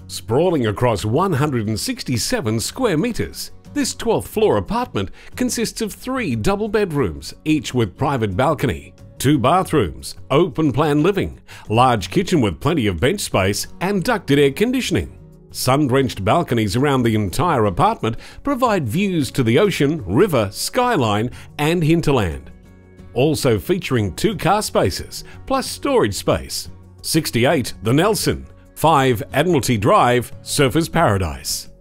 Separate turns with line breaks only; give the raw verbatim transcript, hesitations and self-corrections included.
Sprawling across one hundred sixty-seven square metres, this twelfth floor apartment consists of three double bedrooms, each with private balcony, two bathrooms, open-plan living, large kitchen with plenty of bench space and ducted air conditioning. Sun-drenched balconies around the entire apartment provide views to the ocean, river, skyline and hinterland. Also featuring two car spaces, plus storage space. sixty-eight The Nelson, five Admiralty Drive, Surfers Paradise.